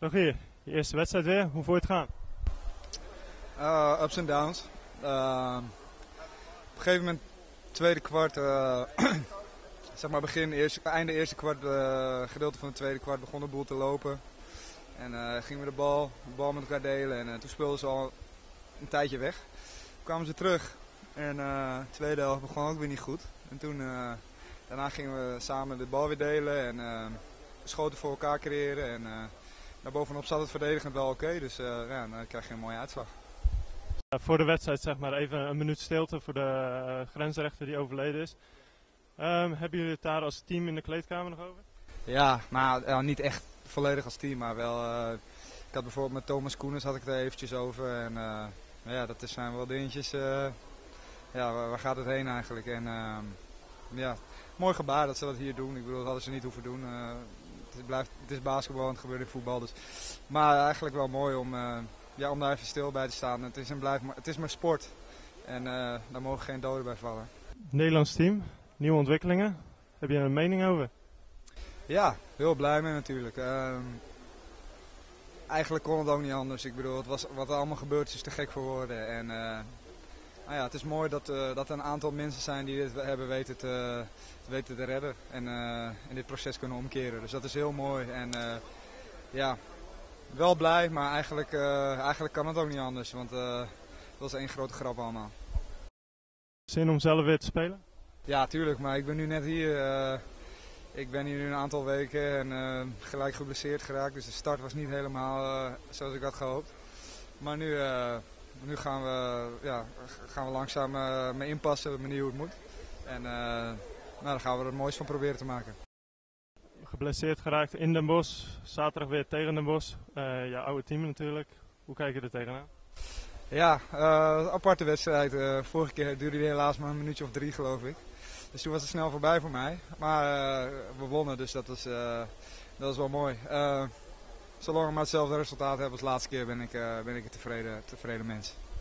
Rogier, je eerste wedstrijd weer. Hoe vond je het gaan? Ups en downs. Op een gegeven moment, tweede kwart, zeg maar einde eerste kwart, gedeelte van het tweede kwart begon de boel te lopen. En gingen we de bal met elkaar delen en toen speelden ze al een tijdje weg. Toen kwamen ze terug en de tweede helft begon ook weer niet goed. En toen, daarna gingen we samen de bal weer delen en schoten voor elkaar creëren. En daarbovenop zat het verdedigend wel oké, dus ja, dan krijg je een mooie uitslag. Voor de wedstrijd zeg maar even een minuut stilte voor de grensrechter die overleden is. Hebben jullie het daar als team in de kleedkamer nog over? Ja, maar niet echt volledig als team, maar wel. Ik had bijvoorbeeld met Thomas Koenens had ik het er eventjes over. En ja, dat zijn wel dingetjes. Ja, waar gaat het heen eigenlijk? En ja, mooi gebaar dat ze dat hier doen. Ik bedoel, dat hadden ze niet hoeven doen. Het is basketbal en het gebeurt in voetbal. Dus. Maar eigenlijk wel mooi om daar even stil bij te staan. Het is maar sport. En daar mogen geen doden bij vallen. Nederlands team, nieuwe ontwikkelingen. Heb je er een mening over? Ja, heel blij mee natuurlijk. Eigenlijk kon het ook niet anders. Ik bedoel, wat er allemaal gebeurd is te gek voor woorden. En nou ja, het is mooi dat er een aantal mensen zijn die dit hebben weten te redden. En in dit proces kunnen omkeren. Dus dat is heel mooi. En ja, wel blij, maar eigenlijk kan het ook niet anders. Want dat was één grote grap allemaal. Zin om zelf weer te spelen? Ja, tuurlijk. Maar ik ben nu net hier. Ik ben hier nu een aantal weken en gelijk geblesseerd geraakt. Dus de start was niet helemaal zoals ik had gehoopt. Maar nu gaan we langzaam me inpassen, me hoe het moet. En nou, dan gaan we er het mooiste van proberen te maken. Geblesseerd geraakt in Den Bosch, zaterdag weer tegen Den Bosch. Jouw oude team natuurlijk. Hoe kijk je er tegenaan? Ja, een aparte wedstrijd. Vorige keer duurde die helaas maar een minuutje of 3 geloof ik. Dus toen was het snel voorbij voor mij. Maar we wonnen, dus dat is wel mooi. Zolang we maar hetzelfde resultaat hebben als de laatste keer ben ik een tevreden mens.